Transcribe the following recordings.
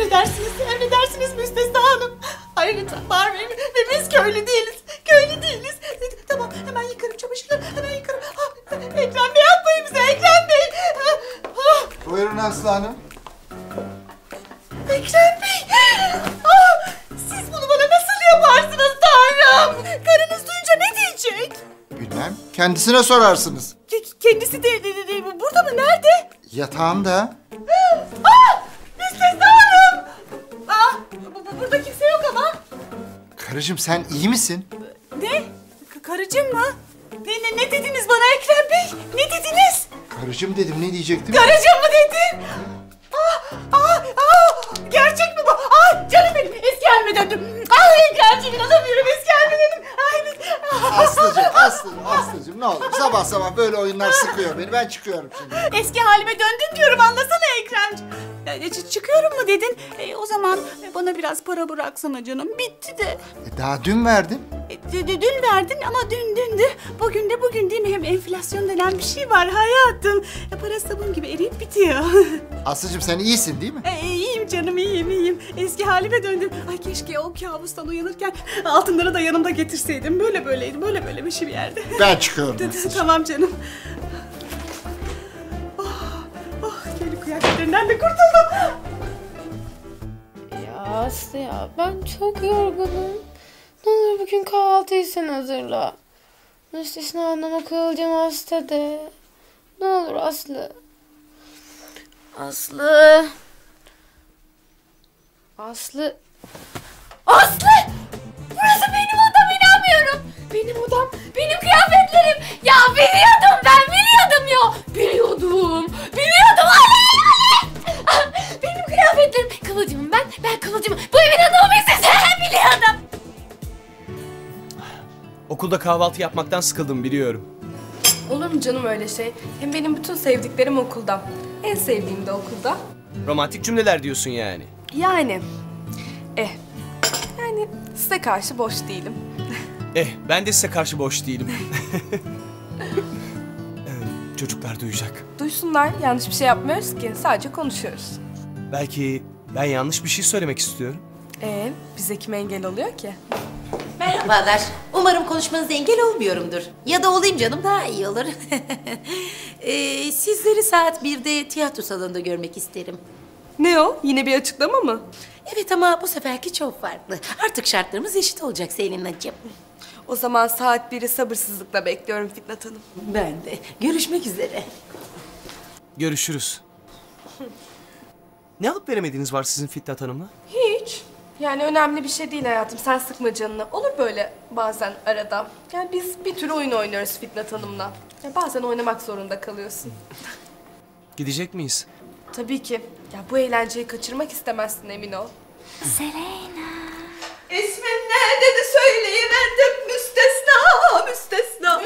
Emredersiniz Müstesna Hanım. Ay lütfen bağırmayın. Ve biz köylü değiliz. Tamam, hemen yıkarım çamaşırları, hemen yıkarım. Ekrem Bey yapmayın bize, Ekrem Bey. Buyurun Aslı Hanım. Ekrem Bey. Siz bunu bana nasıl yaparsınız Tanrım? Karınız duyunca ne diyecek? Bilmem. Kendisine sorarsınız. Kendisi de burada mı? Nerede? Yatağında. Müstesna Hanım. Burada kimse yok ama. Karıcığım sen iyi misin? Ne? Karıcığım mı? Ne dediniz bana Ekrem Bey? Ne dediniz? Karıcığım dedim, ne diyecektim? Karıcığım mı dedin? Gerçek mi bu? Canım benim, eski halime döndüm. Gerçek, inanamıyorum, eski halime döndüm. Aslıcığım ne olur. Sabah böyle oyunlar sıkıyor beni. Ben çıkıyorum şimdi. Eski halime döndüm diyorum, anlasana Ekremciğim. Çıkıyorum mu dedin? O zaman bana biraz para bıraksana canım, bitti de. Daha dün verdim. Dün verdin ama dündü. Bugün de bugün değil mi? Hem enflasyon denen bir şey var hayatım. Para sabun gibi eriyip bitiyor. Aslıcığım sen iyisin değil mi? İyiyim canım, iyiyim. Eski halime döndüm. Ay keşke o kabustan uyanırken altınları da yanımda getirseydim. Böyle bir şey bir yerde. Ben çıkıyorum. Tamam canım. Kendi kıyafetlerinden de kurtuldum. Ya Aslı ya, ben çok yorgunum. Ne olur bugün kahvaltıyı sen hazırla. Müstesna Hanım'a kılacağım hasta de. Ne olur Aslı. Aslı. Burası benim odam, inanmıyorum. Benim odam, benim kıyafetlerim. Ya biliyordum ya. Biliyordum. Benim kıyafetlerim. Kıvılcımım ben Kıvılcımım. Bu evin adamı biziz. Biliyordum. Okulda kahvaltı yapmaktan sıkıldım, biliyorum. Olur mu canım öyle şey? Hem benim bütün sevdiklerim okulda. En sevdiğim de okulda. Romantik cümleler diyorsun yani. Yani size karşı boş değilim. Ben de size karşı boş değilim. Çocuklar duyacak. Duysunlar, yanlış bir şey yapmıyoruz ki. Sadece konuşuyoruz. Belki ben yanlış bir şey söylemek istiyorum. Bize kim engel oluyor ki? Merhabalar. Umarım konuşmanıza engel olmuyorumdur. Ya da olayım canım, daha iyi olur. Sizleri saat 1'de tiyatro salonunda görmek isterim. Ne o? Yine bir açıklama mı? Evet ama bu seferki çok farklı. Artık şartlarımız eşit olacak Selinacığım. O zaman saat 1'i sabırsızlıkla bekliyorum Fitnat Hanım. Ben de. Görüşmek üzere. Görüşürüz. Ne alıp veremediğiniz var sizin Fitnat Hanım'la? Hiç. Yani önemli bir şey değil hayatım. Sen sıkma canını. Olur böyle bazen arada. Yani biz bir tür oyun oynuyoruz Fitnat Hanım'la. Ya bazen oynamak zorunda kalıyorsun. Gidecek miyiz? Tabii ki. Ya bu eğlenceyi kaçırmak istemezsin, emin ol. Selena. İsmin ne dedi söyleyiverdim. Müstesna.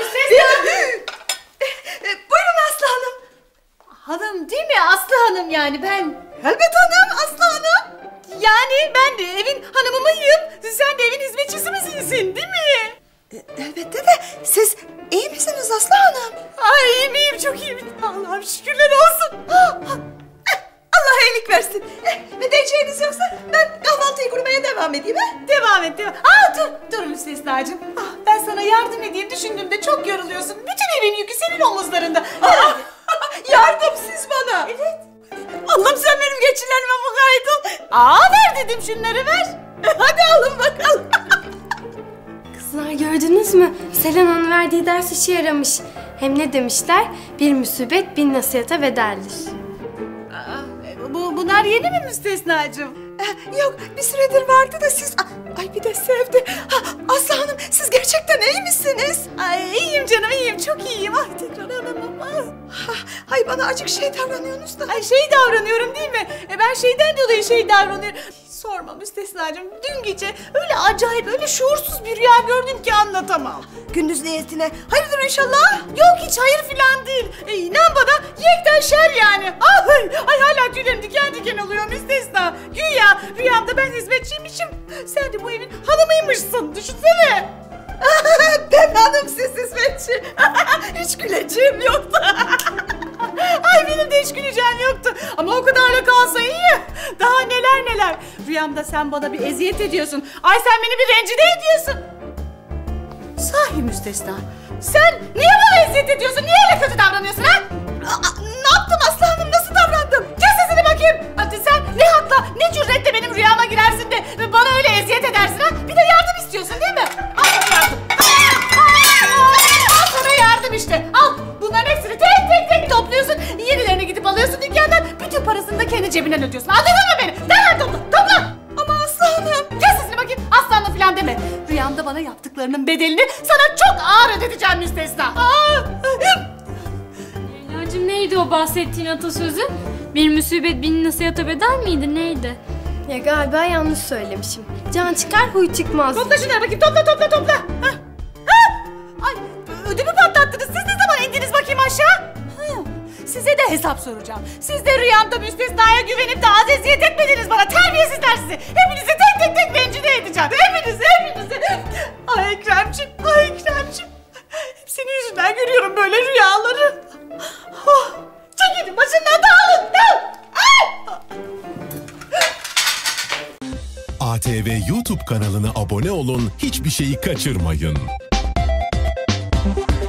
Buyurun Aslı Hanım. Hanım değil mi? Aslı Hanım yani ben. Elbet hanım, Aslı Hanım. Yani ben de evin hanımıyım. Sen de evin hizmetçisi misin değil mi? Elbette de siz iyi misiniz Aslı Hanım? Ay iyiyim, çok iyiyim. Allah'ım şükürler olsun. Allah iyilik versin. Ne diyeceğiniz yoksa ben kahvaltıyı kurmaya devam edeyim ha? Devam et. Dur Müstesnacığım. Ben sana yardım edeyim düşündüğümde çok yoruluyorsun. Bütün evin yükü senin omuzlarında. Yardım siz bana. Evet. Allah'ım sen benim geçilerime mukayyet ol. Ver dedim, şunları ver. Hadi alın bakalım. Kızlar gördünüz mü? Selena'nın verdiği ders işe yaramış. Hem ne demişler? Bir musibet bin nasihata bedeldir. Bunlar yeni mi Müstesnacığım? Yok, bir süredir vardı da siz... Ay bir de sevdi. Aslı Hanım, siz gerçekten iyi misiniz? Ay iyiyim canım, iyiyim. Çok iyiyim. Ay tekrar alamam. Ay bana acık şey davranıyorsunuz da. Ay şey davranıyorum değil mi? Ben şeyden dolayı şey davranıyorum. Sorma Müstesnacığım. Dün gece öyle acayip, öyle şuursuz bir rüya gördüm ki anlatamam. Gündüz niyetine. Hayırdır inşallah? Yok hiç hayır filan değil. İnan bana yekten şer yani. Ay hala tüylerim diken diken oluyor Müstesna. Güya rüyamda ben hizmetçiymişim. Sen de bu evin hanımıymışsın. Düşünsene. Ben hanım, siz hizmetçi. Hiç güleceğim yoktu. Ay benim de hiç güleceğim yoktu. Ama o kadarla kalsa iyi. Daha neler. rüyamda sen bana bir eziyet ediyorsun. Ay sen beni bir rencide ediyorsun. Sahi müstesna. Sen niye bana eziyet ediyorsun? Niye öyle kötü davranıyorsun ha? Ne yaptım Aslı Hanım? Nasıl davrandım? Kes sesini bakayım. Hadi sen ne hakla, ne cüretle benim rüyama girersin de bana öyle eziyet edersin ha? Bir de yardım istiyorsun değil mi? Al sana yardım. Al sana yardım işte. Al. Bunların hepsini tek topluyorsun. Yenilerini gidip alıyorsun dükkandan. Bütün parasını da kendi cebinden ödüyorsun. Anladın mı beni? Derhal topla. Ama Aslı Hanım. Kes sesini bakayım. Aslı Hanım falan deme. Rüyamda bana yaptıklarının bedelini sana çok ağır ödeteceğim müstesna. Leyla'cığım neydi o bahsettiğin atasözü? Bir musibet bin nasihata bedel miydi neydi? Ya galiba yanlış söylemişim. Can çıkar huy çıkmaz. Topla şunları bakayım. Topla. Ay ödümü patlattınız. Siz ne zaman indiniz bakayım aşağı? Size de hesap soracağım. Siz de rüyamda müstesnaya güvenip de az eziyet etmediniz bana. Terbiyesizler sizi. Hepinizi tek rencide edeceğim. Hepinizi. Ay Ekremciğim. Hep senin yüzünden görüyorum böyle rüyaları. Çekilin başından dağılın. ATV YouTube kanalına abone olun, hiçbir şeyi kaçırmayın.